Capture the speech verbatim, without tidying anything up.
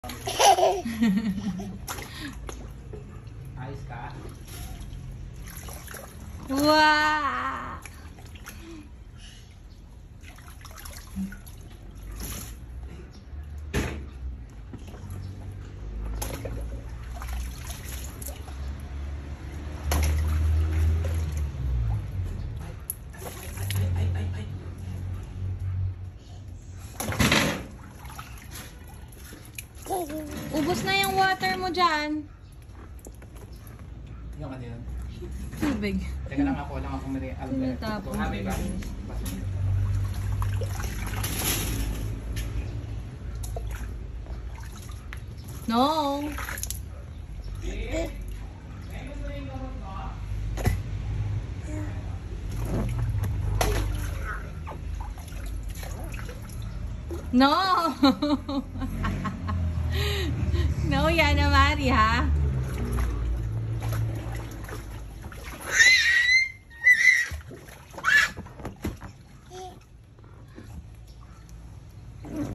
Ayos ka? Wow! Ubus na yung water mo dyan. Yung ano yun? Tubig. Teka lang ako, lang ako meri. Tinatapon. Ah, may ba? No. No. No, Yana Mari, ha?